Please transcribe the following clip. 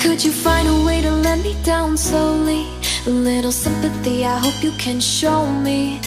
Could you find a way to let me down slowly? A little sympathy, I hope you can show me.